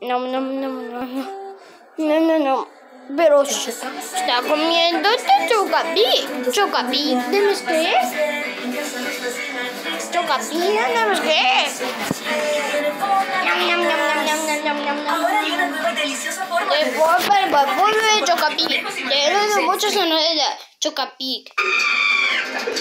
No, no, no, no, no. No, no, no. Pero está comiendo Chocapic. Chocapic, ¿sabes qué es? Chocapic, ¿sabes qué es? Ñam, ñam, ñam, ñam, ñam, ñam, ñam, ñam. Ahora hay una nueva y deliciosa forma De polpa el vapor de Chocapic. De muchas sonoras de Chocapic.